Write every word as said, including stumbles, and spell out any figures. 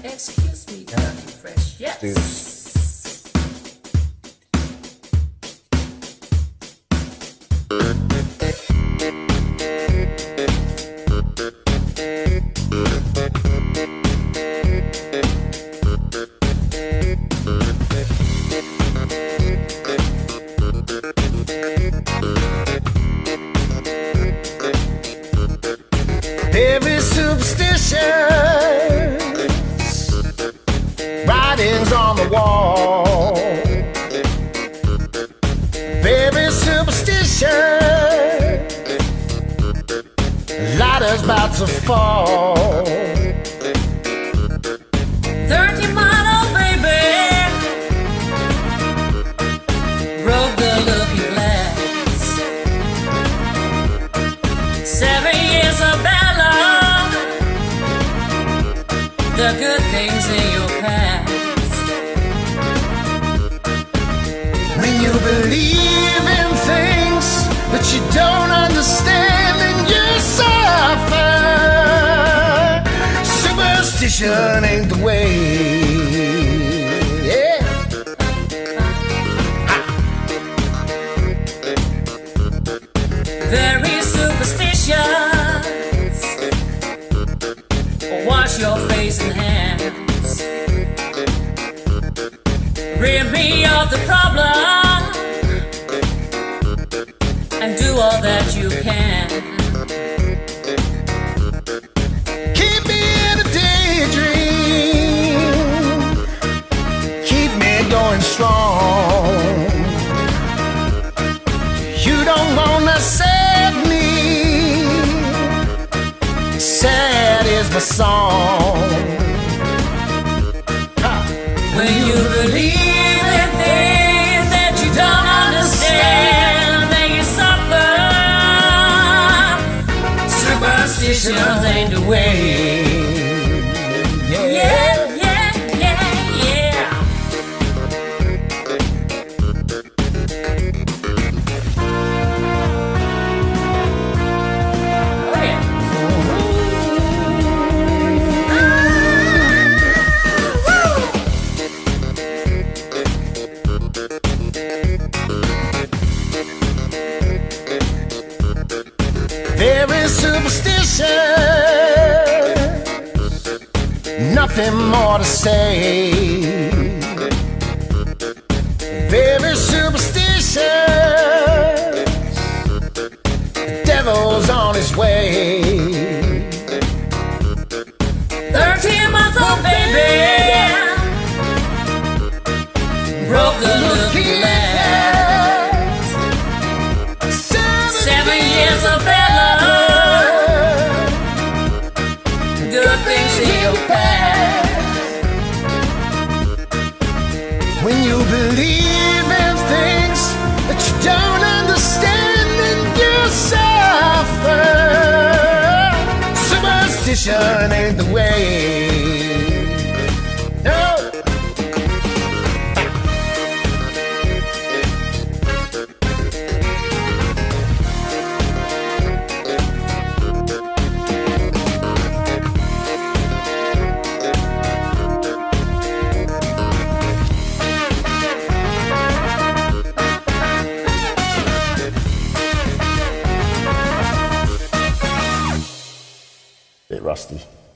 Excuse me, uh, fresh. Yes. Dude. Every superstition, writings on the wall. Very superstition, ladder's about to fall. Thirty mile, baby, broke the looking glass. Seven years of battle, the good things in your past. When you believe in things that you don't understand, and you suffer. Superstition ain't the way. Yeah. Very superstitious. Wash your face and hands. Rid me of the problem and do all that you can. Keep me in a daydream. Keep me going strong. You don't wanna save me. Sad is the song. When you believe in things that you don't understand, then you suffer. Superstition ain't the way. Yeah, yeah, yeah, yeah. Oh yeah. Very superstitious, nothing more to say. Very superstitious, the devil's on his way. Thirteen months old baby broke the looking glass. Seven years of battle, good things in your past. When you believe in things that you don't understand, and you suffer. Superstition ain't the way. No. Bit rusty.